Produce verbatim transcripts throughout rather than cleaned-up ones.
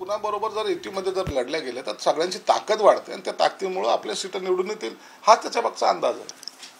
कुणाबरोबर जर युतीमध्ये जर लढल्या गेल्या तर सगळ्यांची ताकद वाढते आणि त्या ताकदीमुळे आपल्या सीट निवडून येतील हा त्याच्या मागचा अंदाज आहे.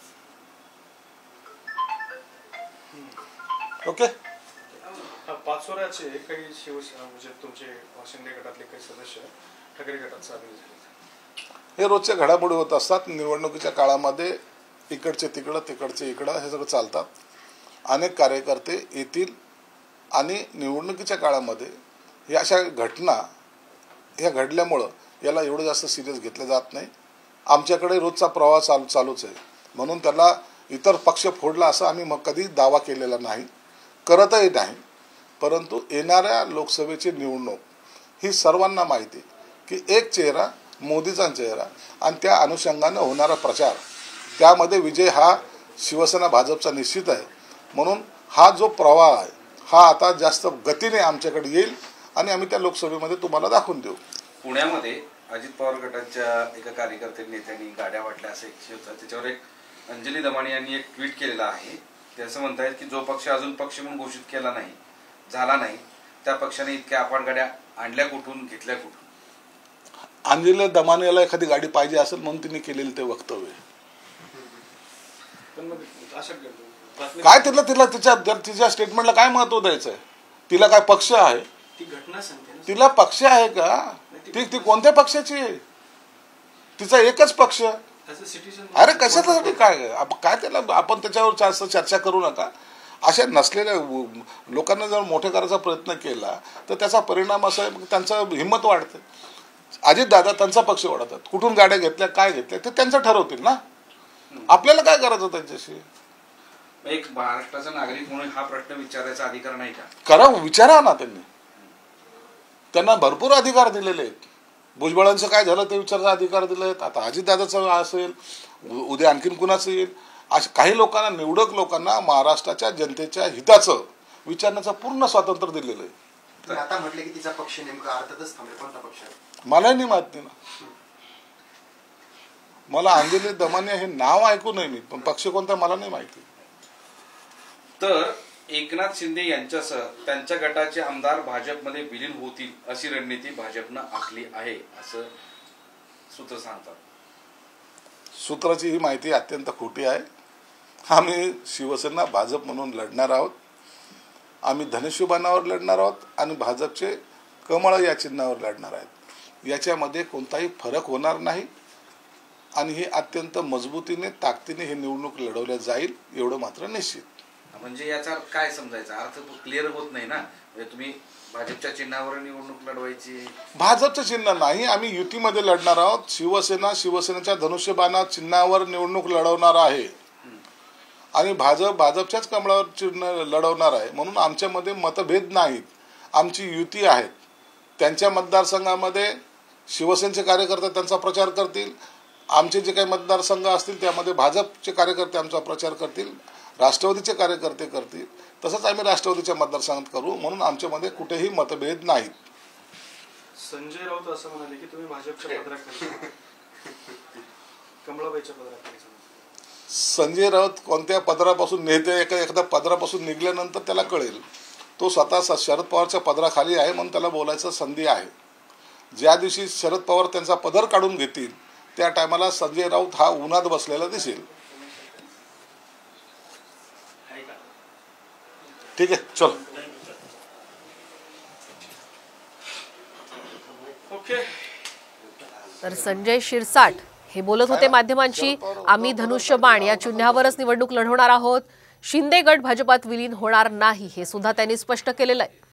ओके. पाचोऱ्याचे काही शिवसेना म्हणजे तुमचे शिंदे गटातले काही सदस्य ठाकरे गटात सामील झाले. हे रोजच्या घडामोडी होत असतात. निवडणुकीच्या काळामध्ये इकडचे तिकडं तिकडचे इकडं हे सगळं चालतात. अनेक कार्यकर्ते येतील आणि निवडणुकीच्या काळामध्ये या अशा घटना ह्या घडल्यामुळं याला एवढं जास्त सिरियस घेतलं जात नाही. आमच्याकडे रोजचा प्रवाह चालू चालूच आहे म्हणून त्याला इतर पक्ष फोडला असं आम्ही मग कधी दावा केलेला नाही, करतही नाही. परंतु येणाऱ्या लोकसभेची निवडणूक ही सर्वांना माहिती आहे की एक चेहरा मोदीचा चेहरा आणि त्या अनुषंगानं होणारा प्रचार त्यामध्ये विजय हा शिवसेना भाजपचा निश्चित आहे. म्हणून हा जो प्रवाह आहे हा आता जास्त गतीने आमच्याकडे येईल आणि आम्ही त्या लोकसभेमध्ये तुम्हाला दाखवून देऊ. पुण्यामध्ये अजित पवार गटाच्या एका कार्यकर्ते नेत्यांनी गाड्या वाटल्या असं एक होतं. त्याच्यावर एक अंजली दमानी यांनी एक ट्विट केलेलं आहे. ते असं म्हणतायत की जो पक्ष अजून पक्ष म्हणून घोषित केला नाही झाला नाही त्या पक्षाने इतक्या आपण गाड्या आणल्या कुठून घेतल्या कुठून. अंजली दमानीला एखादी गाडी पाहिजे असेल म्हणून तिने केलेलं ते वक्तव्य. काय तिला तिला तिच्या तिच्या स्टेटमेंटला काय महत्व द्यायचं आहे? तिला काय पक्ष आहे? ती घटना सांगते. तिला पक्ष आहे का? ती ती कोणत्या पक्षाची आहे? तिचा एकच पक्ष. अरे कशासाठी काय काय त्याला आपण त्याच्यावर जास्त चर्चा करू नका. अशा नसलेल्या लोकांना जर मोठे करायचा प्रयत्न केला तर त्याचा परिणाम असा आहे त्यांचं हिंमत वाढते. अजित दादा त्यांचा पक्ष वाढतात. कुठून गाड्या घेतल्या काय घेतल्या ते त्यांचं ठरवतील ना. आपल्याला काय करायचं त्यांच्याशी? एक महाराष्ट्राचा नागरिक म्हणून हा प्रश्न विचारायचा अधिकार नाही का? करा, विचारा ना. त्यांनी त्यांना भरपूर अधिकार दिलेले आहेत. भुजबळांचं काय झालं ते विचारायचा अधिकार दिले आहेत. आता अजितदादाचं असेल, उद्या आणखीन कुणाचं येईल. अशा काही लोकांना, निवडक लोकांना महाराष्ट्राच्या जनतेच्या हिताचं विचारण्याचं पूर्ण स्वातंत्र्य दिलेलं आहे. आता म्हटले की तिचा पक्ष नेमका अर्थातच थांबेल. कोणता पक्ष मलाही नाही माहिती ना. मला अंजली दमानी हे नाव ऐकू नये मी, पण पक्ष कोणता मला नाही माहिती. तर एकनाथ शिंदे यांच्यासह त्यांच्या गटाचे आमदार भाजपमध्ये विलीन होतील अशी रणनीती भाजपनं आखली आहे असं सूत्र सांगतात. सूत्राची ही माहिती अत्यंत खोटी आहे. आम्ही शिवसेना भाजप म्हणून लढणार आहोत. आम्ही धनुष्यबाणावर लढणार आहोत आणि भाजपचे कमळ या चिन्हावर लढणार आहेत. याच्यामध्ये कोणताही फरक होणार नाही आणि ही अत्यंत मजबूतीने ताकदीने ही निवडणूक लढवल्या जाईल एवढं मात्र निश्चित. म्हणजे याचा काय समजायचा अर्थ क्लिअर होत नाही ना. म्हणजे तुम्ही भाजपच्या चिन्हावर निवडणूक लढवायची. भाजपचं चिन्ह नाही, आम्ही युतीमध्ये लढणार आहोत. शिवसेना शिवसेनेच्या धनुष्यबाणा चिन्हावर निवडणूक लढवणार आहे आणि भाजप भाजपच्याच कमळावर चिन्ह लढवणार आहे. म्हणून आमच्यामध्ये मतभेद नाहीत. आमची युती आहे. त्यांच्या मतदारसंघामध्ये शिवसेनेचे कार्यकर्ते त्यांचा प्रचार करतील. आमचे जे काही मतदारसंघ असतील त्यामध्ये भाजपचे कार्यकर्ते आमचा प्रचार करतील. राष्ट्रवादीचे कार्यकर्ते करतील. तसंच आम्ही राष्ट्रवादीच्या मतदारसंघात करू. म्हणून आमच्यामध्ये कुठेही मतभेद नाहीत. संजय राऊत असं म्हणाले की तुम्ही भाजपच्या पदराखाली कमळाबाईच्या पदराखाली. संजय राऊत कोणत्या पदरापासून नेते एका एखाद्या पदरापासून निघाल्यानंतर त्याला कळेल. तो स्वतः शरद पवारच्या पदराखाली आहे म्हणून त्याला बोलायचं संधी आहे. ज्या दिवशी शरद पवार त्यांचा पदर काढून घेतील त्या टायमाला संजय राऊत हा उन्हात बसलेला दिसेल. ठीक आहे, चल. ओके. तर संजय शिरसाट हे बोलत होते माध्यमांशी. आम्ही धनुष्यबाण या चिन्हावरच निवडणूक लढवणार आहोत. शिंदे गट भाजपात विलीन होणार नाही हे सुद्धा त्यांनी स्पष्ट केलेलं आहे.